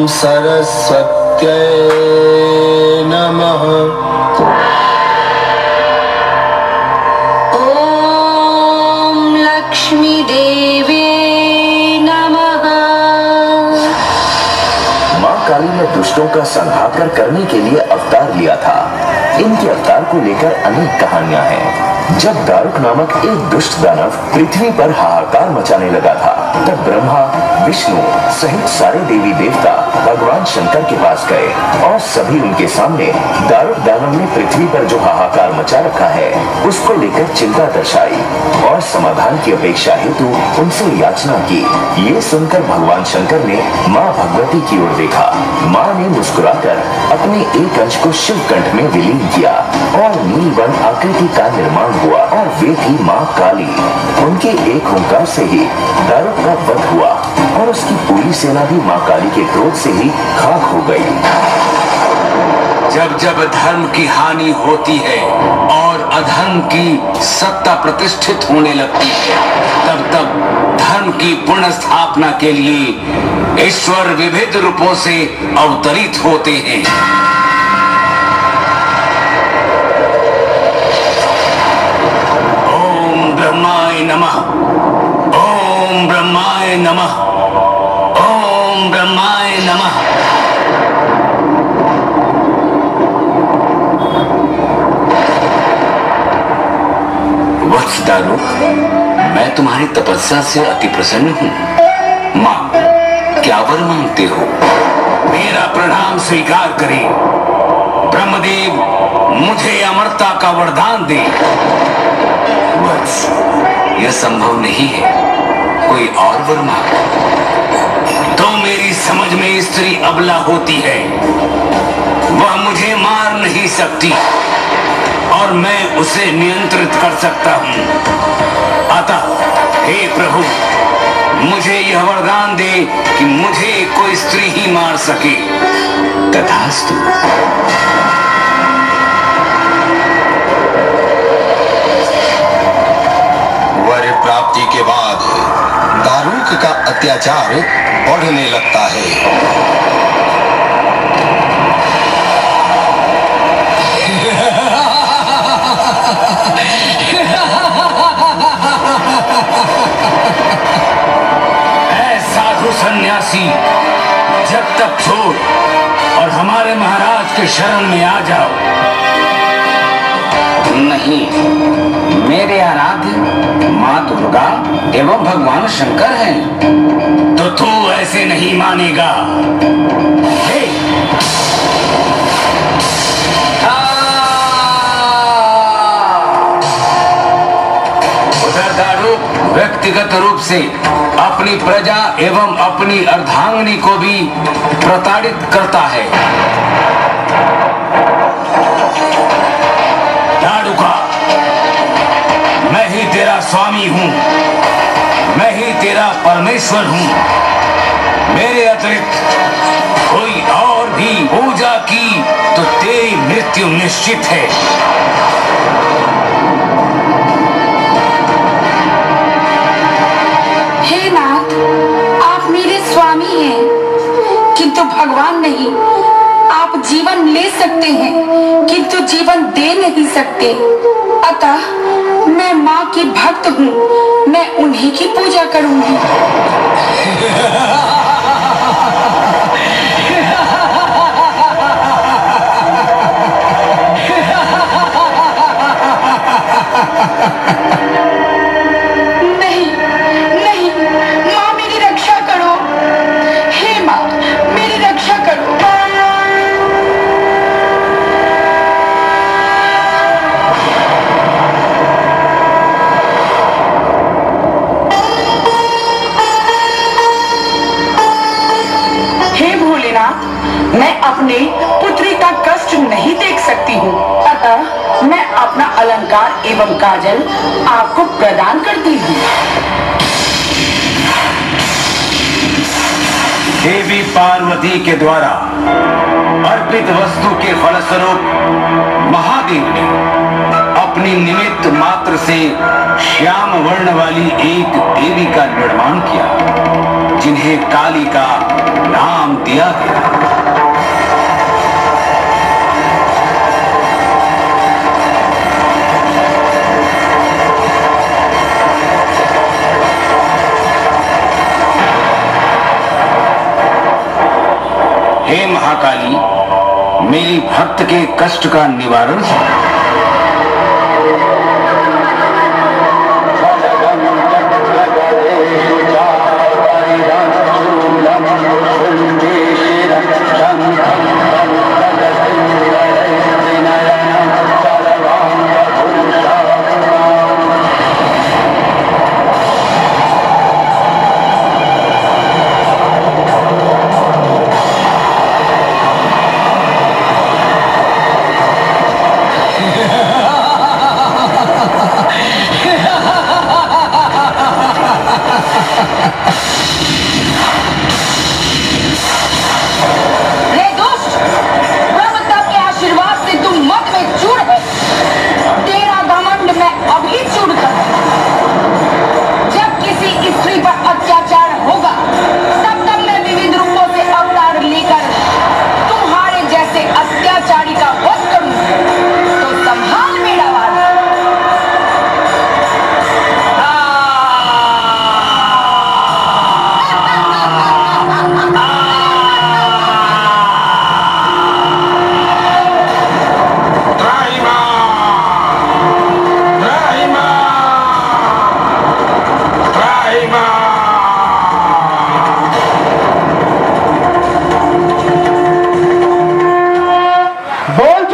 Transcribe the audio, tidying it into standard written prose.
सरस्वत्यै नमः। ओम लक्ष्मी देवी नमः। माँ काली ने दुष्टों का संहार करने के लिए अवतार लिया था। इनके अवतार को लेकर अनेक कहानियां हैं। जब दारुक नामक एक दुष्ट दानव पृथ्वी पर हाहाकार मचाने लगा था, तब ब्रह्मा, विष्णु सहित सारे देवी देवता भगवान शंकर के पास गए और सभी उनके सामने दारुक दानव ने पृथ्वी पर जो हाहाकार मचा रखा है उसको लेकर चिंता दर्शाई और समाधान की अपेक्षा हेतु उनसे याचना की। ये सुनकर भगवान शंकर ने माँ भगवती की ओर देखा। माँ ने मुस्कुराकर अपने एक अंश को शिव कंठ में विलीन किया और नीलवन आकृति का निर्माण हुआ और वे थी माँ काली। उनके एक ओंकार से ही दारुक का वध हुआ और उसकी पूरी सेना भी माँ काली के क्रोध से ही खाक हो गई। जब जब धर्म की हानि होती है और अधर्म की सत्ता प्रतिष्ठित होने लगती है, तब तब धर्म की पुनः स्थापना के लिए ईश्वर विविध रूपों से अवतरित होते हैं। ओम ब्रह्माय नमः, ओम ब्रह्माय नमः, ओम ब्रह्माय नमः। वत्स दारुक, मैं तुम्हारी तपस्या से अति प्रसन्न हूँ। माँ, क्या वर मांगते हो? मेरा प्रणाम स्वीकार करें। ब्रह्मदेव मुझे अमरता का वरदान दे। वत्स, यह संभव नहीं है, कोई और वर मांग। तो मेरी समझ में स्त्री अबला होती है, वह मुझे मार नहीं सकती और मैं उसे नियंत्रित कर सकता हूँ। अतः हे प्रभु, मुझे यह वरदान दे कि मुझे कोई स्त्री ही मार सके। तथास्तु। वर प्राप्ति के बाद दारुक का अत्याचार बढ़ने लगता है। साधु सन्यासी, जब तक छोड़ और हमारे महाराज के शरण में आ जाओ। नहीं, मेरे आराध्य माँ दुर्गा एवं भगवान शंकर हैं। तो तू ऐसे नहीं मानेगा। हे! उधर दारुक व्यक्तिगत रूप से अपनी प्रजा एवं अपनी अर्धांगिनी को भी प्रताड़ित करता है। दारुका, मैं ही तेरा स्वामी हूँ, मैं ही तेरा परमेश्वर हूँ। मेरे अतिरिक्त कोई और भी पूजा की तो तेरी मृत्यु निश्चित है। हे नाथ, आप मेरे स्वामी हैं, किंतु भगवान नहीं। आप जीवन ले सकते हैं किंतु जीवन दे नहीं सकते। अतः मैं माँ की भक्त हूँ, मैं उन्हीं की पूजा करूंगी। नहीं नहीं, माँ मेरी रक्षा करो। हे माँ, मेरी रक्षा करो। हे भोलेनाथ, मैं अपने पुत्री का कष्ट नहीं देख सकती हूँ, अतः मैं अपना अलंकार एवं काजल आपको प्रदान करती हूँ। देवी पार्वती के द्वारा अर्पित वस्तु के फलस्वरूप महादेव ने अपनी निमित्त मात्र से श्याम वर्ण वाली एक देवी का निर्माण किया, जिन्हें काली का नाम दिया गया। हे महाकाली, मेरी भक्त के कष्ट का निवारण बोल